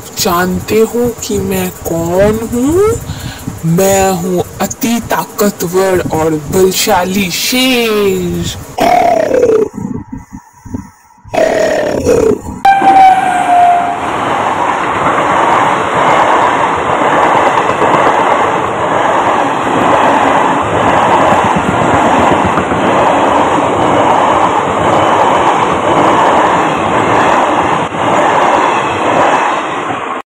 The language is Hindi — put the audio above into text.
जानते हो कि मैं कौन हूँ? मैं हूँ अति ताकतवर और बलशाली शेर।